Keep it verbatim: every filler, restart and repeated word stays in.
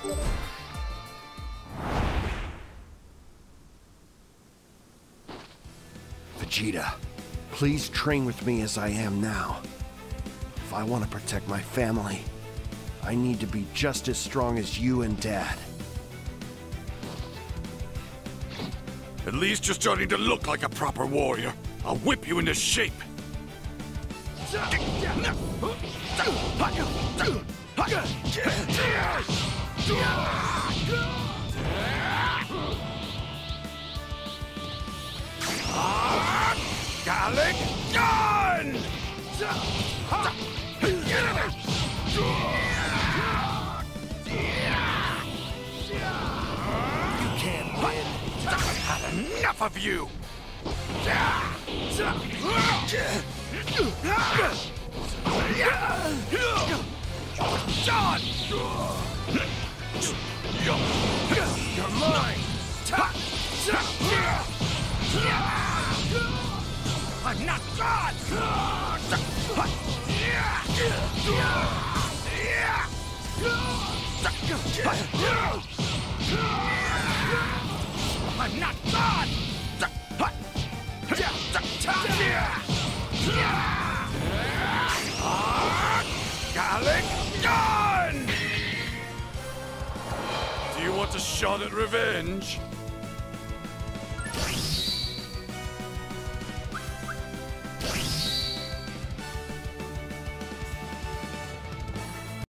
Vegeta, please train with me as I am now. If I want to protect my family, I need to be just as strong as you and Dad. At least you're starting to look like a proper warrior. I'll whip you into shape. Gallic Gun! You can't win. I've had enough of you! Done! You're mine! I'm not done! I'm not done! Gallic Gun! Do you want a shot at revenge?